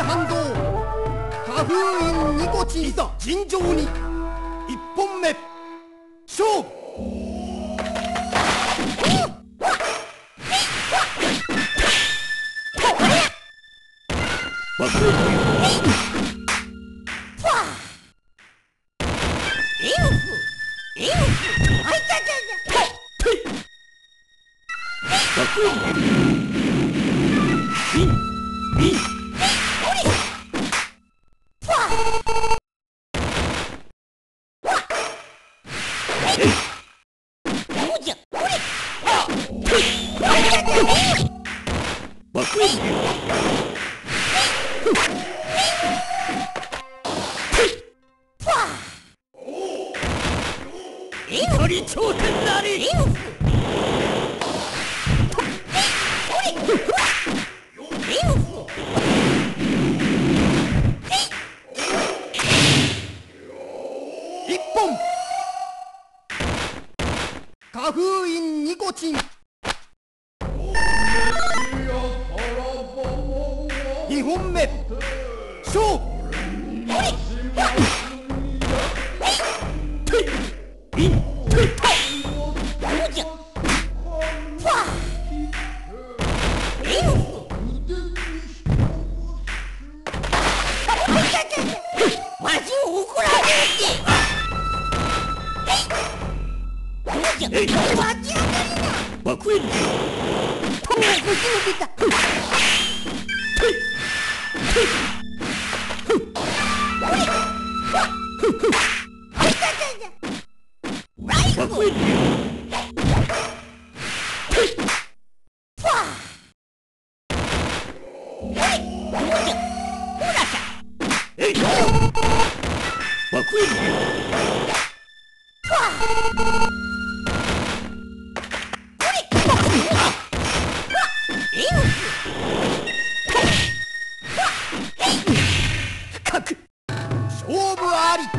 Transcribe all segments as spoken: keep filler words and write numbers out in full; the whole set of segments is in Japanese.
反動花封印ニコチンいざ尋常に一本目勝負怒り頂点なり一本花封印ニコチン二本目勝負爆炎勝負あり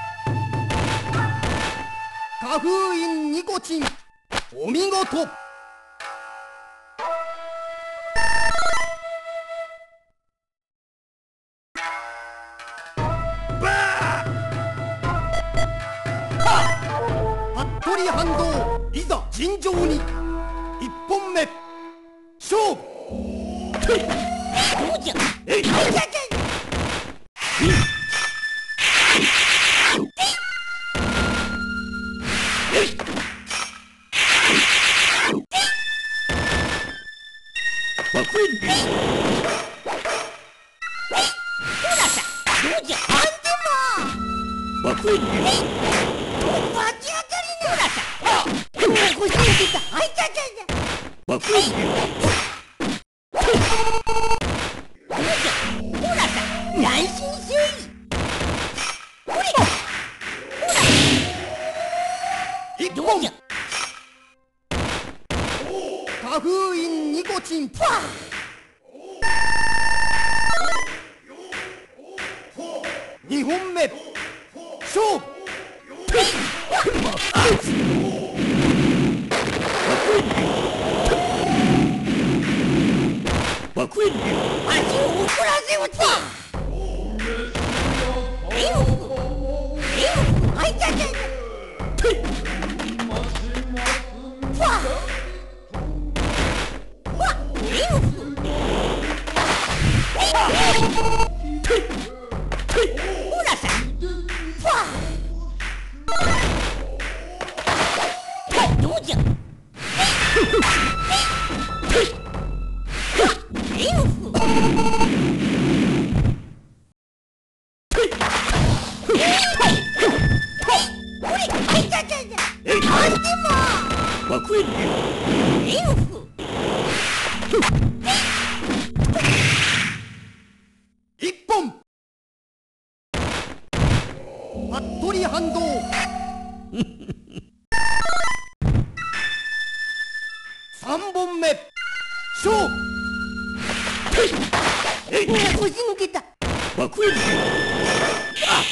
花封印ニコチンお見事服部反動いざ尋常に一本目勝負花封印ニコチン二本目勝負爆炎足を怒らせおってえよえよあいたちゃ一本服部反動三本目勝負腰抜けた爆炎あ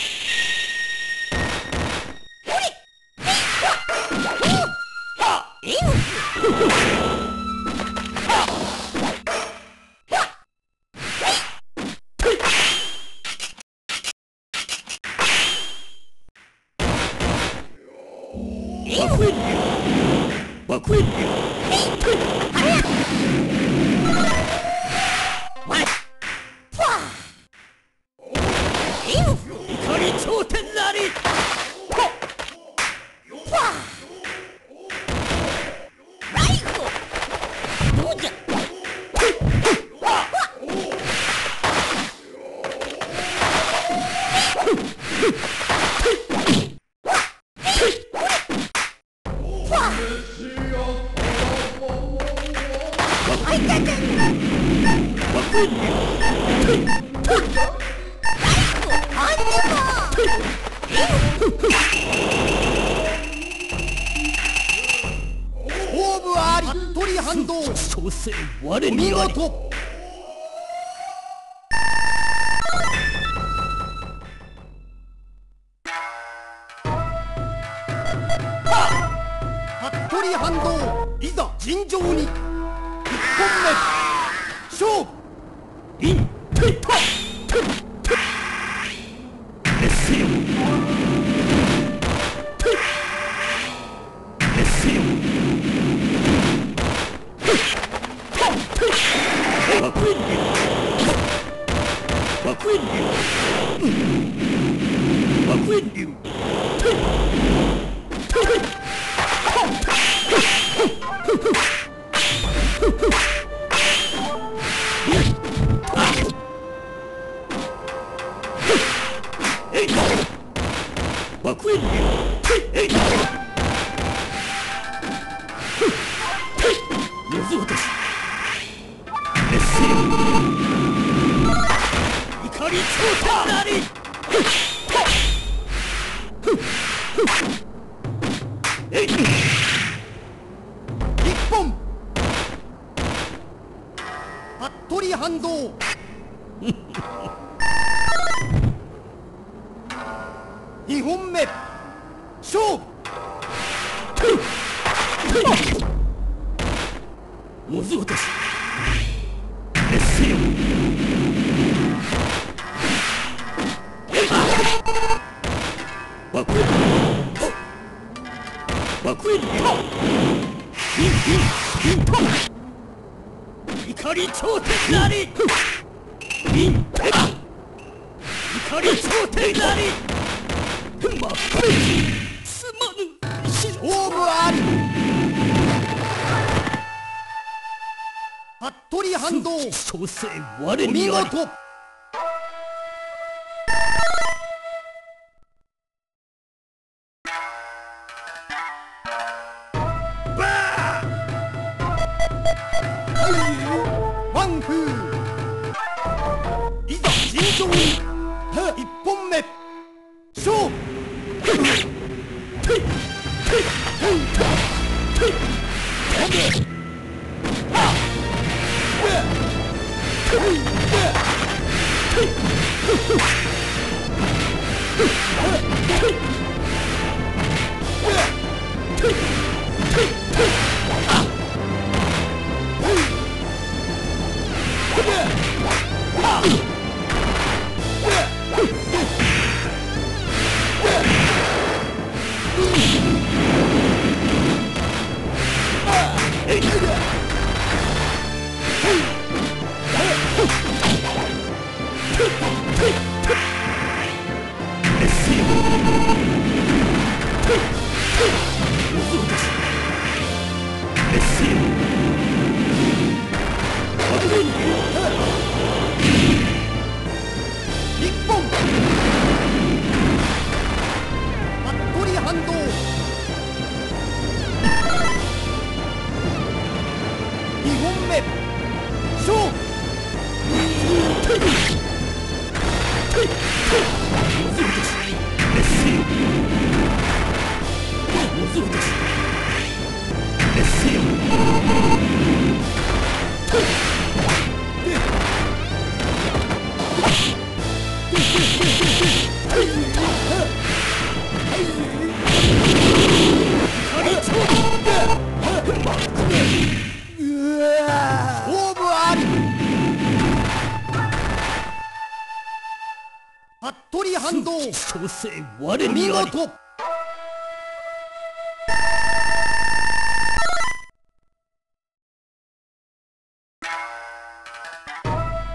爆炎流爆炎流怒り頂点なり勝負あり服部反動小生我にあり服部反動いざ尋常にいっぽんめ勝負インテッタテッテッレッセよテッレッセよテッタテッ爆炎流爆炎流爆炎流テッテッ爆炎流えい水落としレッセよ怒り頂点なりえい一本服部反動二本目勝負水落としレッセよ爆炎爆炎ビンビンビンポ怒り頂点なりビンペバ怒り頂点なりまっすまぬ勝負あり服部反動小生我にありワンフーいざ尋常に一本目勝負服部反動小生我にあり。